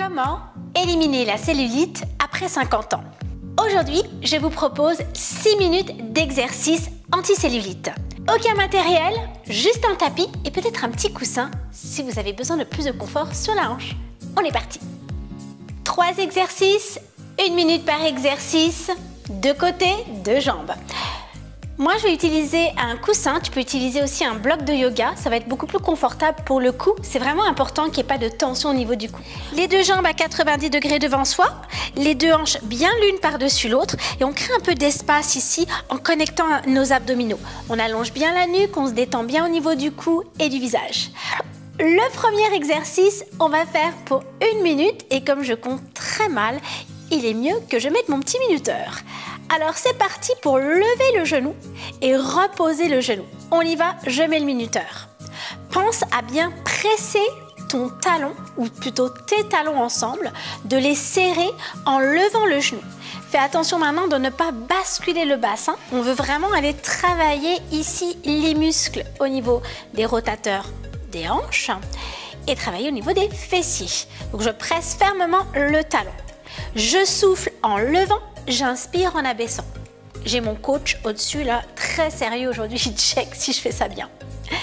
Comment éliminer la cellulite après 50 ans? Aujourd'hui, je vous propose 6 minutes d'exercice anti-cellulite. Aucun matériel, juste un tapis et peut-être un petit coussin si vous avez besoin de plus de confort sur la hanche. On est parti. 3 exercices, 1 minute par exercice, 2 côtés, 2 jambes. Moi, je vais utiliser un coussin. Tu peux utiliser aussi un bloc de yoga. Ça va être beaucoup plus confortable pour le cou. C'est vraiment important qu'il n'y ait pas de tension au niveau du cou. Les 2 jambes à 90 degrés devant soi. Les 2 hanches bien l'une par-dessus l'autre. Et on crée un peu d'espace ici en connectant nos abdominaux. On allonge bien la nuque, on se détend bien au niveau du cou et du visage. Le premier exercice, on va faire pour 1 minute. Et comme je compte très mal, il est mieux que je mette mon petit minuteur. Alors c'est parti pour lever le genou et reposer le genou. On y va, je mets le minuteur. Pense à bien presser ton talon, ou plutôt tes talons ensemble, de les serrer en levant le genou. Fais attention maintenant de ne pas basculer le bassin. On veut vraiment aller travailler ici les muscles au niveau des rotateurs des hanches et travailler au niveau des fessiers. Donc je presse fermement le talon. Je souffle en levant. J'inspire en abaissant. J'ai mon coach au-dessus là, très sérieux aujourd'hui, il check si je fais ça bien.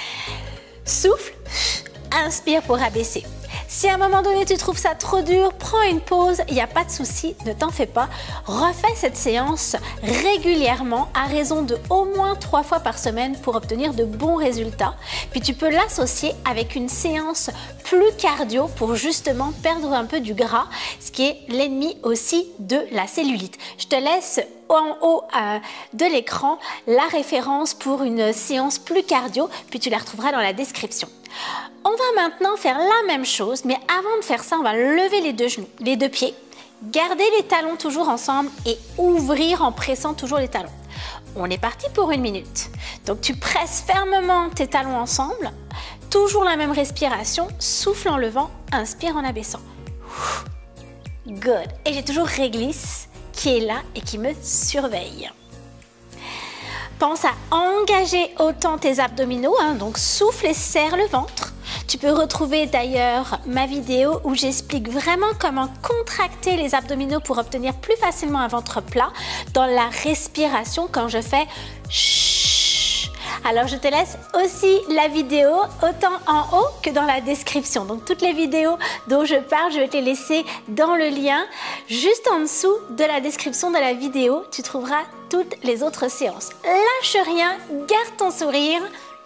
Souffle, inspire pour abaisser. Si à un moment donné tu trouves ça trop dur, prends une pause, il n'y a pas de souci, ne t'en fais pas. Refais cette séance régulièrement à raison de au moins 3 fois par semaine pour obtenir de bons résultats. Puis tu peux l'associer avec une séance plus cardio pour justement perdre un peu du gras, ce qui est l'ennemi aussi de la cellulite. Je te laisse en haut de l'écran la référence pour une séance plus cardio, puis tu la retrouveras dans la description. On va maintenant faire la même chose, mais avant de faire ça, on va lever les 2 genoux, les 2 pieds, garder les talons toujours ensemble et ouvrir en pressant toujours les talons. On est parti pour 1 minute. Donc tu presses fermement tes talons ensemble, toujours la même respiration, souffle en levant, inspire en abaissant. Good. Et j'ai toujours Réglisse qui est là et qui me surveille. Pense à engager autant tes abdominaux, donc souffle et serre le ventre. Tu peux retrouver d'ailleurs ma vidéo où j'explique vraiment comment contracter les abdominaux pour obtenir plus facilement un ventre plat dans la respiration quand je fais chut. Alors je te laisse aussi la vidéo autant en haut que dans la description. Donc toutes les vidéos dont je parle, je vais te les laisser dans le lien. Juste en dessous de la description de la vidéo, tu trouveras toutes les autres séances. Lâche rien, garde ton sourire.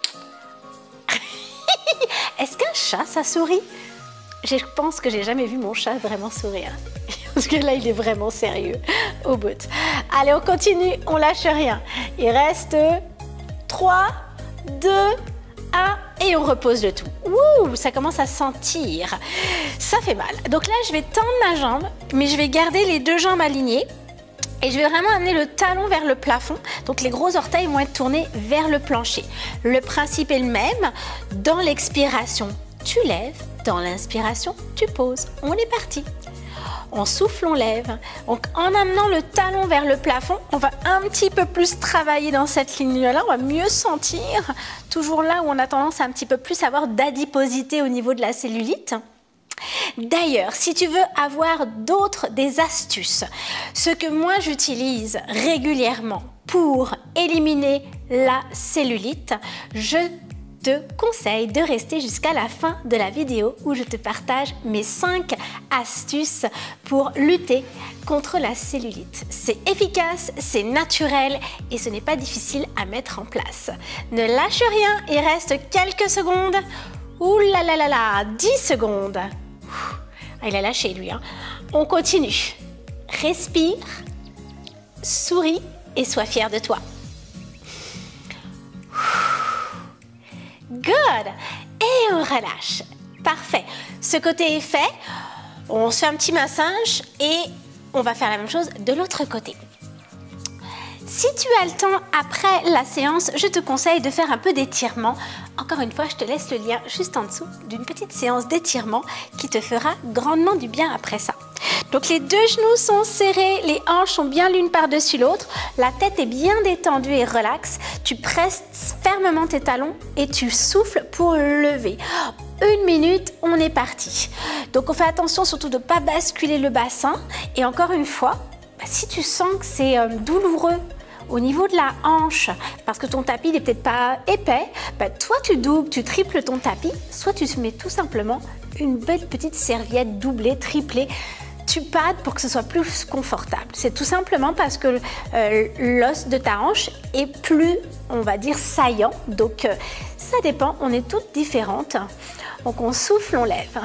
Est-ce qu'un chat, ça sourit? Je pense que j'ai jamais vu mon chat vraiment sourire. Parce que là, il est vraiment sérieux au bout. Allez, on continue, on lâche rien. Il reste 3, 2, 1 et on repose le tout. Ouh, ça commence à sentir. Ça fait mal. Donc là, je vais tendre ma jambe, mais je vais garder les 2 jambes alignées. Et je vais vraiment amener le talon vers le plafond. Donc les gros orteils vont être tournés vers le plancher. Le principe est le même. Dans l'expiration, tu lèves. Dans l'inspiration, tu poses. On est parti. On souffle, on lève. Donc en amenant le talon vers le plafond, on va un petit peu plus travailler dans cette ligne-là. On va mieux sentir. Toujours là où on a tendance à un petit peu plus avoir d'adiposité au niveau de la cellulite. D'ailleurs, si tu veux avoir des astuces, ce que moi j'utilise régulièrement pour éliminer la cellulite, je te conseille de rester jusqu'à la fin de la vidéo où je te partage mes 5 astuces pour lutter contre la cellulite. C'est efficace, c'est naturel et ce n'est pas difficile à mettre en place. Ne lâche rien, il reste quelques secondes. Ouh là là là là, 10 secondes. Ah, il a lâché lui. On continue. Respire, souris et sois fier de toi. Good. Et on relâche. Parfait. Ce côté est fait. On se fait un petit massage et on va faire la même chose de l'autre côté. Si tu as le temps après la séance, je te conseille de faire un peu d'étirement. Encore une fois, je te laisse le lien juste en dessous d'une petite séance d'étirement qui te fera grandement du bien après ça. Donc les 2 genoux sont serrés, les hanches sont bien l'une par-dessus l'autre, la tête est bien détendue et relaxe. Tu presses fermement tes talons et tu souffles pour lever. 1 minute, on est parti. Donc on fait attention surtout de ne pas basculer le bassin. Et encore une fois, si tu sens que c'est douloureux au niveau de la hanche, parce que ton tapis n'est peut-être pas épais, toi tu doubles, tu triples ton tapis, soit tu mets tout simplement une belle petite serviette doublée, triplée, tu pades pour que ce soit plus confortable. C'est tout simplement parce que l'os de ta hanche est plus, on va dire, saillant. Donc ça dépend, on est toutes différentes. Donc on souffle, on lève.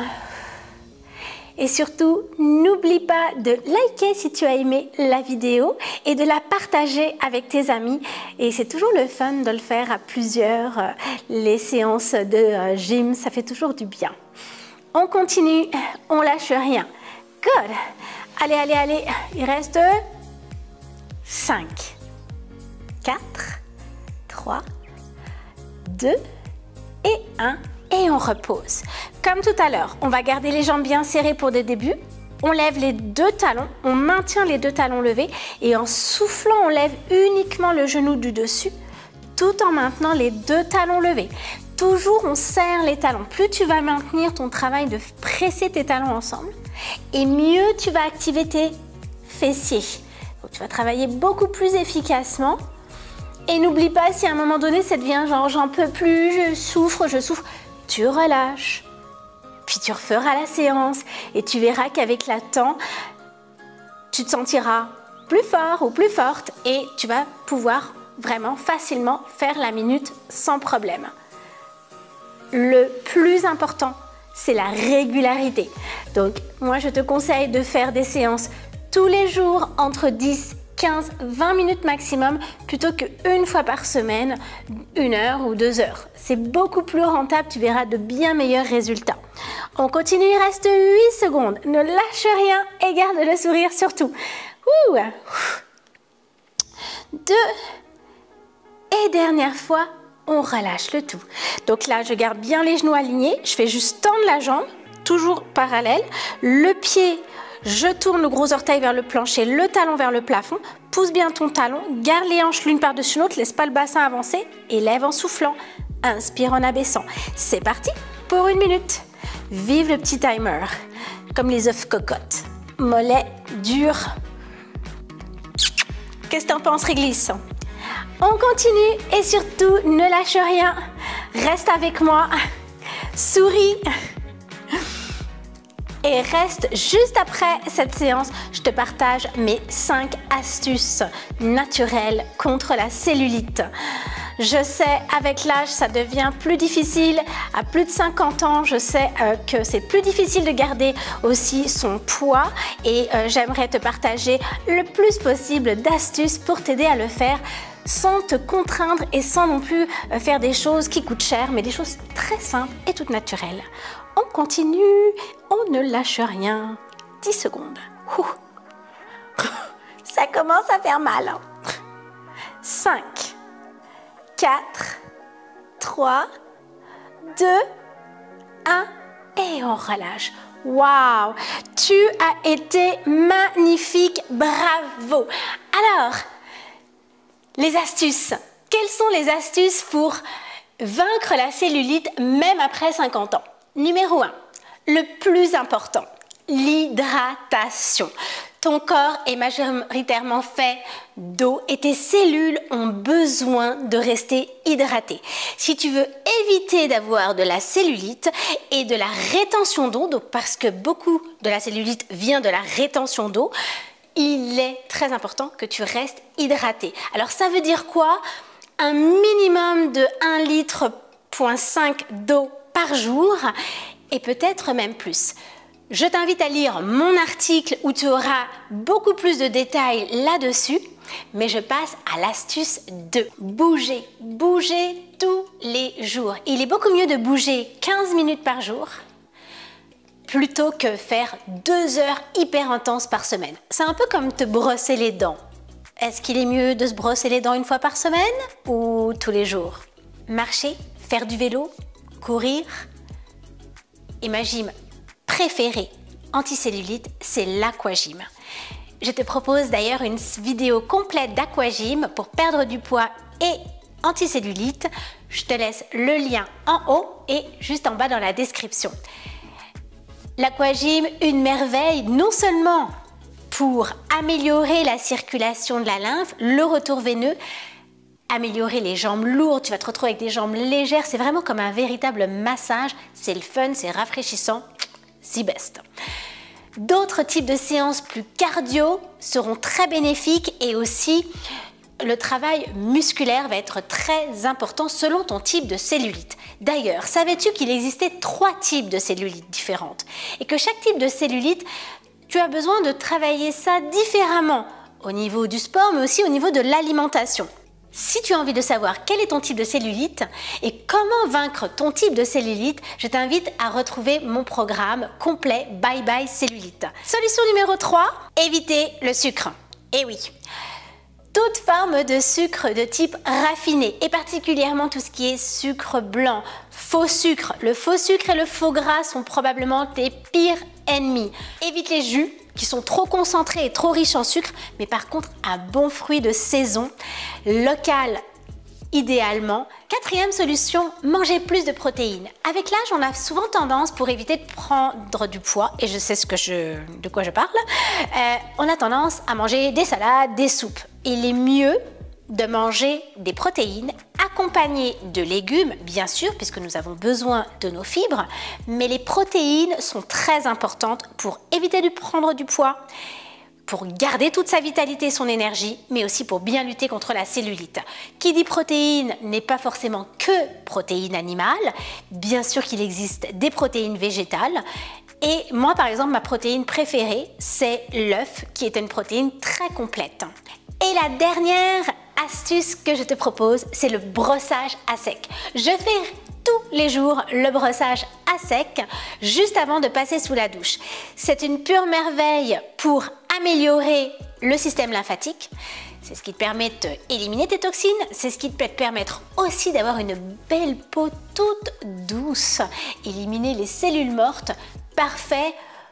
Et surtout, n'oublie pas de liker si tu as aimé la vidéo et de la partager avec tes amis. Et c'est toujours le fun de le faire à plusieurs. Les séances de gym, ça fait toujours du bien. On continue, on lâche rien. Good. Allez, allez, allez. Il reste 5, 4, 3, 2 et 1. Et on repose. Comme tout à l'heure, on va garder les jambes bien serrées pour des débuts. On lève les 2 talons, on maintient les 2 talons levés et en soufflant, on lève uniquement le genou du dessus tout en maintenant les 2 talons levés. Toujours, on serre les talons. Plus tu vas maintenir ton travail de presser tes talons ensemble et mieux tu vas activer tes fessiers. Donc, tu vas travailler beaucoup plus efficacement. Et n'oublie pas, si à un moment donné, ça devient genre j'en peux plus, je souffre, tu relâches. Puis tu referas la séance et tu verras qu'avec le temps, tu te sentiras plus fort ou plus forte et tu vas pouvoir vraiment facilement faire la minute sans problème. Le plus important, c'est la régularité. Donc, moi, je te conseille de faire des séances tous les jours entre 10, 15, 20 minutes maximum plutôt qu'une fois par semaine, 1 heure ou 2 heures. C'est beaucoup plus rentable, tu verras de bien meilleurs résultats. On continue, il reste 8 secondes. Ne lâche rien et garde le sourire surtout. 2 et dernière fois, on relâche le tout. Donc là, je garde bien les genoux alignés, je fais juste tendre la jambe, toujours parallèle, le pied. Je tourne le gros orteil vers le plancher, le talon vers le plafond, pousse bien ton talon, garde les hanches l'une par-dessus l'autre, laisse pas le bassin avancer et lève en soufflant. Inspire en abaissant. C'est parti pour 1 minute. Vive le petit timer, comme les œufs cocottes. Mollet dur. Qu'est-ce que t'en penses, réglisse? On continue et surtout, ne lâche rien. Reste avec moi. Souris. Et reste juste après cette séance, je te partage mes 5 astuces naturelles contre la cellulite. Je sais, avec l'âge, ça devient plus difficile. À plus de 50 ans, je sais que c'est plus difficile de garder aussi son poids et j'aimerais te partager le plus possible d'astuces pour t'aider à le faire sans te contraindre et sans non plus faire des choses qui coûtent cher, mais des choses très simples et toutes naturelles. On continue, on ne lâche rien. 10 secondes. Ça commence à faire mal. 5, 4, 3, 2, 1 et on relâche. Waouh, tu as été magnifique, bravo. Alors, les astuces. Quelles sont les astuces pour vaincre la cellulite même après 50 ans? Numéro 1, le plus important, l'hydratation. Ton corps est majoritairement fait d'eau et tes cellules ont besoin de rester hydratées. Si tu veux éviter d'avoir de la cellulite et de la rétention d'eau, donc parce que beaucoup de la cellulite vient de la rétention d'eau, il est très important que tu restes hydraté. Alors ça veut dire quoi? Un minimum de 1,5 litre d'eau par jour et peut-être même plus. Je t'invite à lire mon article où tu auras beaucoup plus de détails là-dessus, mais je passe à l'astuce 2. Bouger, bouger tous les jours. Il est beaucoup mieux de bouger 15 minutes par jour plutôt que faire 2 heures hyper intenses par semaine. C'est un peu comme te brosser les dents. Est-ce qu'il est mieux de se brosser les dents 1 fois par semaine ou tous les jours? Marcher, faire du vélo, courir. Et ma gym préférée anti-cellulite, c'est l'aquagym. Je te propose d'ailleurs une vidéo complète d'aquagym pour perdre du poids et anticellulite. Je te laisse le lien en haut et juste en bas dans la description. L'aquagym, une merveille, non seulement pour améliorer la circulation de la lymphe, le retour veineux, améliorer les jambes lourdes, tu vas te retrouver avec des jambes légères, c'est vraiment comme un véritable massage, c'est le fun, c'est rafraîchissant, the best. D'autres types de séances plus cardio seront très bénéfiques et aussi le travail musculaire va être très important selon ton type de cellulite. D'ailleurs, savais-tu qu'il existait 3 types de cellulite différentes et que chaque type de cellulite, tu as besoin de travailler ça différemment au niveau du sport mais aussi au niveau de l'alimentation. Si tu as envie de savoir quel est ton type de cellulite et comment vaincre ton type de cellulite, je t'invite à retrouver mon programme complet Bye Bye Cellulite. Solution numéro 3, éviter le sucre. Eh oui, toute forme de sucre de type raffiné et particulièrement tout ce qui est sucre blanc, faux sucre. Le faux sucre et le faux gras sont probablement tes pires ennemis. Évite les jus qui sont trop concentrés et trop riches en sucre, mais par contre un bon fruit de saison, local idéalement. 4e solution, manger plus de protéines. Avec l'âge, on a souvent tendance, pour éviter de prendre du poids, et je sais de quoi je parle, on a tendance à manger des salades, des soupes. Il est mieux de manger des protéines accompagnées de légumes, bien sûr, puisque nous avons besoin de nos fibres, mais les protéines sont très importantes pour éviter de prendre du poids, pour garder toute sa vitalité et son énergie, mais aussi pour bien lutter contre la cellulite. Qui dit protéines n'est pas forcément que protéines animales, bien sûr qu'il existe des protéines végétales, et moi par exemple ma protéine préférée c'est l'œuf qui est une protéine très complète. Et la dernière astuce que je te propose, c'est le brossage à sec. Je fais tous les jours le brossage à sec juste avant de passer sous la douche. C'est une pure merveille pour améliorer le système lymphatique. C'est ce qui te permet d'éliminer tes toxines. C'est ce qui peut te permettre aussi d'avoir une belle peau toute douce. Éliminer les cellules mortes, parfait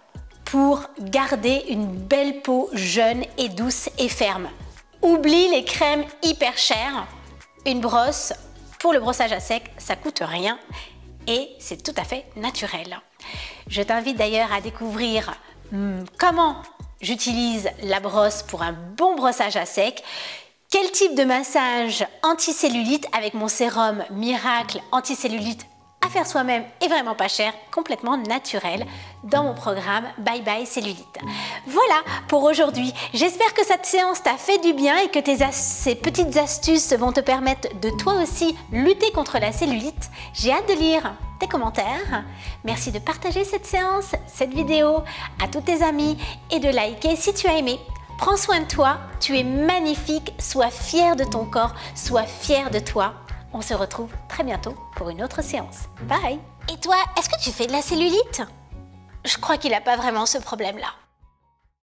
pour garder une belle peau jeune et douce et ferme. Oublie les crèmes hyper chères. Une brosse pour le brossage à sec, ça coûte rien et c'est tout à fait naturel. Je t'invite d'ailleurs à découvrir comment j'utilise la brosse pour un bon brossage à sec. Quel type de massage anticellulite avec mon sérum Miracle Anticellulite à faire soi-même et vraiment pas cher, complètement naturel dans mon programme Bye Bye Cellulite. Voilà pour aujourd'hui. J'espère que cette séance t'a fait du bien et que ces petites astuces vont te permettre de toi aussi lutter contre la cellulite. J'ai hâte de lire tes commentaires. Merci de partager cette séance, cette vidéo à tous tes amis et de liker si tu as aimé. Prends soin de toi, tu es magnifique, sois fier de ton corps, sois fier de toi. On se retrouve très bientôt pour une autre séance. Bye! Et toi, est-ce que tu fais de la cellulite? Je crois qu'il n'a pas vraiment ce problème-là.